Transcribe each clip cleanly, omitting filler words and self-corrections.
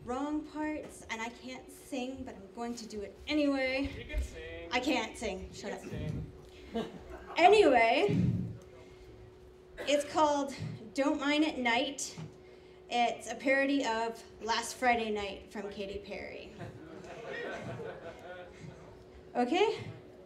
wrong parts, and I can't sing, but I'm going to do it anyway. You can sing. I can't sing. Shut up. Sing. Anyway, it's called Don't Mind at Night. It's a parody of Last Friday Night from Katy Perry. Okay?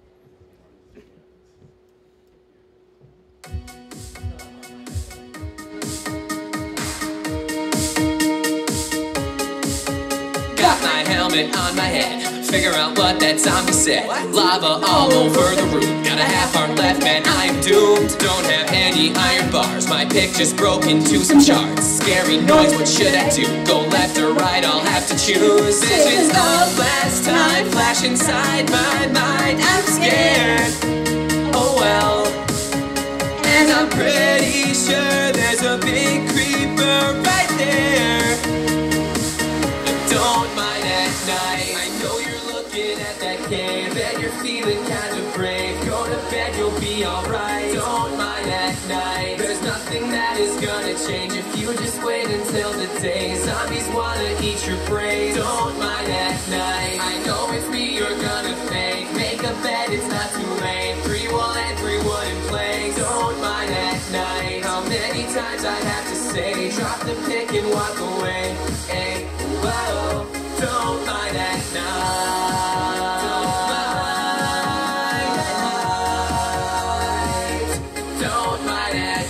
Got my helmet on my head, figure out what that zombie said. Lava all over the room, got a half heart left, man, I'm doomed. Don't have any iron bars, my picture's broken into some shards. Scary noise, what should I do? Go left or right, I'll have to choose. Visions of last time flash inside my mind, I'm scared, oh well. And I'm pretty sure there's a big creeper right there. Don't mind at night. I know you're looking at that cave and you're feeling kind of brave. Go to bed, you'll be alright. Don't mind at night. There's nothing that is gonna change if you just wait until the day. Zombies wanna eat your prey. Don't mind at night. I know it's me you're gonna thank. Make a bed, it's not too late. 3 wool and 3 wooden planks. Don't mind at night. How many times I have to say, drop the pick and walk away. Hey, whoa, don't mind at night. Don't mind at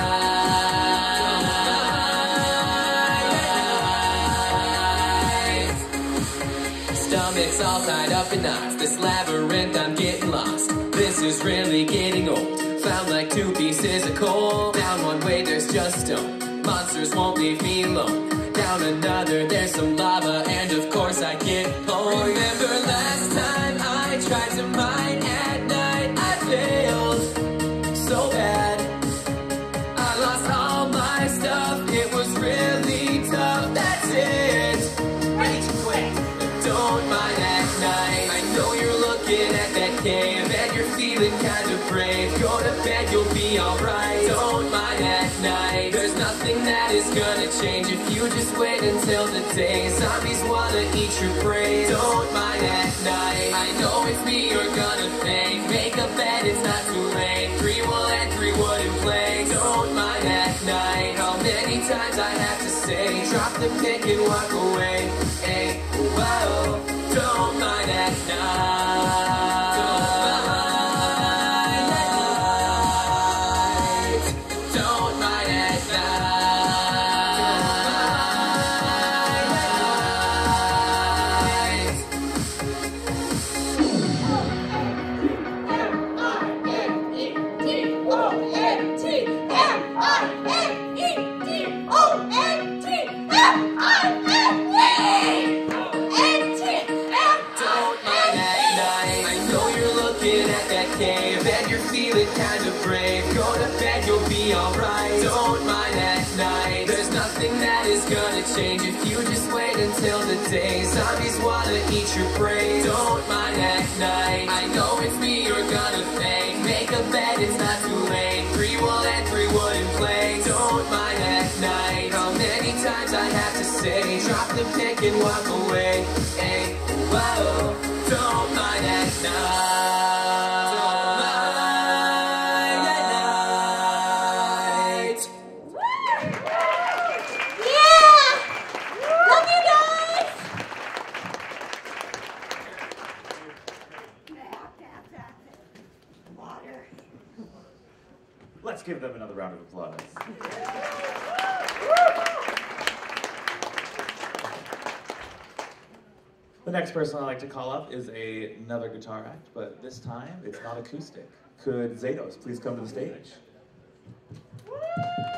night. Stomach's all tied up in knots. This labyrinth, I'm getting lost. This is really getting old. Found like 2 pieces of coal. Down one way, there's just stone. Monsters won't leave me alone. Down another, there's some lava, and of course I get home. Remember last time I tried to mine at night, I failed so bad. I lost all my stuff, it was really tough, that's it. Rage quit. Don't mind at night. I know you're looking at that cave and you're feeling kind of brave. Go to bed, you'll be alright. Don't mind at night. There's nothing that is gonna change if you just wait until the day. Zombies wanna eat your prey. Don't mind at night. I know it's me you're gonna thank. Make a bed, it's not too late. 3 wool and 3 wooden planks. Don't mind at night. How many times I have to say, drop the pick and walk away. Hey, whoa, don't mind at night. Don't mind at night. Cave and you're feeling kind of brave. Go to bed, you'll be alright. Don't mind at night. There's nothing that is gonna change if you just wait until the day. Zombies wanna eat your prey. Don't mind at night. I know it's me you're gonna thank. Make a bed, it's not too late. 3 wool and 3 wooden planks. Don't mind at night. How many times I have to say, drop the pick and walk away. Hey, whoa, don't mind at night. Let's give them another round of applause. The next person I'd like to call up is another guitar act, but this time it's not acoustic. Could Zados please come to the stage?